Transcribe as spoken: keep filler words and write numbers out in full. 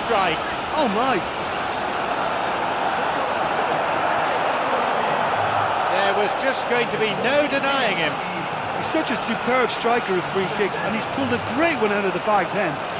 strike. Oh my! There was just going to be no denying him. He's such a superb striker of free kicks, and he's pulled a great one out of the bag then.